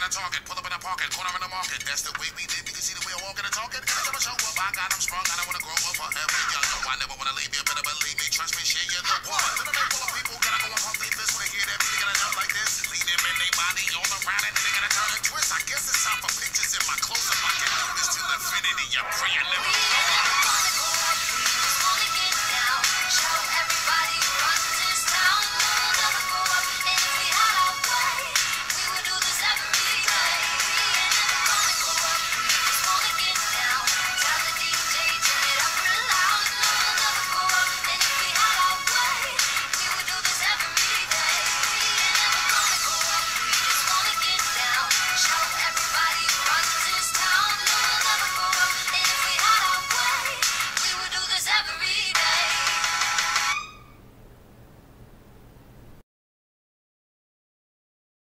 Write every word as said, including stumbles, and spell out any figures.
a target, pull up in a pocket, corner in the market. That's the way we live. You can see the way I walk and talking. Can I never show up? I got them strong. I don't wanna grow up forever young. No, I never wanna leave you. Better believe me. Trust me, share your love. One little bit full of people gotta go and pump their fist when they hear that music and enough like this. Lead them in their body all around it. They gonna turn and twist. I guess it's time for pictures in my clothes. If I can do this till infinity, I pray I never.